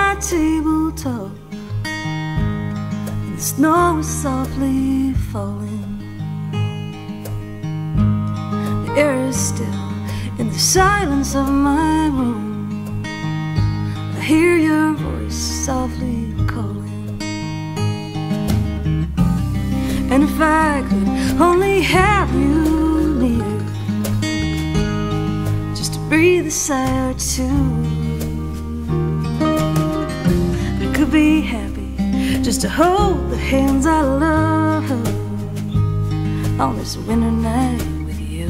my tabletop, and the snow is softly falling. The air is still in the silence of my room. I hear your voice softly calling. And if I could only have you near, just to breathe a sigh or two, I could be happy just to hold the hands I love on this winter night with you.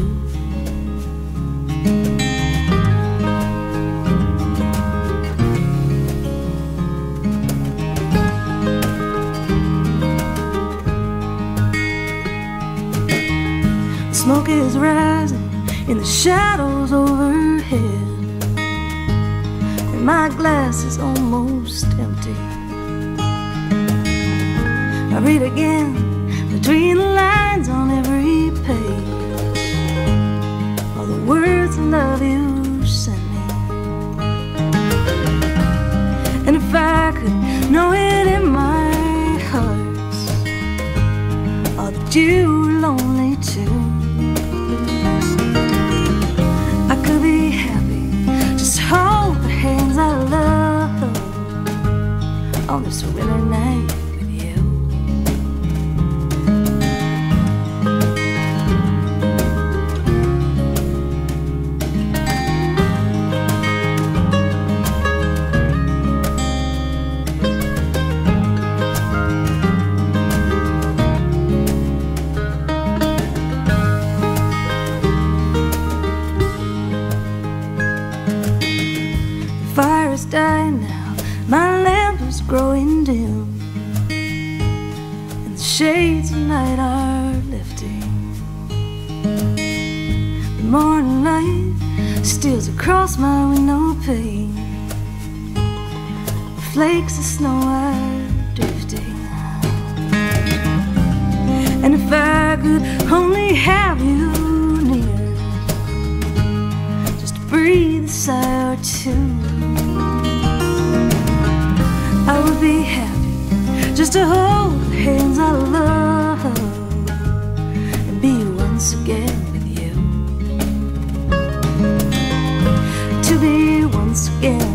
The smoke is rising in the shadows overhead, and my glass is almost empty. I read again between the lines on every page, all the words of love you sent me. And if I could know it in my heart, or that you were lonely too, I could be happy just to hold the hands I love on this winter night. Fire is dying now, my lamp is growing dim, and the shades of night are lifting. The morning light steals across my window pane. The flakes of snow are drifting. And if I could only have you near, just to breathe a sigh or two, I would be happy just to hold the hands I love and be once again with you. To be once again